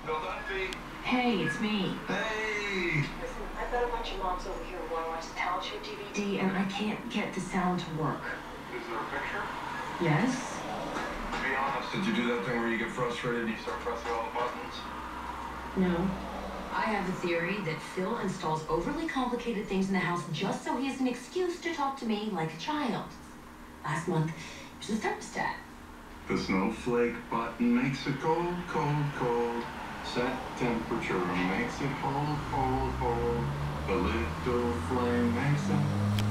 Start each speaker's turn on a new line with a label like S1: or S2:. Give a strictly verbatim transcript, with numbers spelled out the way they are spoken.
S1: Well done, Fee.
S2: Hey, it's me.
S1: Hey!
S2: Listen, I've got a bunch of moms over here who want to watch the talent show D V D, and I can't get the sound to work.
S1: Is there a picture?
S2: Yes?
S1: To be honest, did you do that thing where you get frustrated and you start pressing all the buttons?
S2: No. I have a theory that Phil installs overly complicated things in the house just so he has an excuse to talk to me like a child. Last month, it was the thermostat.
S1: The snowflake button makes it cold, cold, cold. Set temperature makes it cold, cold, cold. The little flame makes it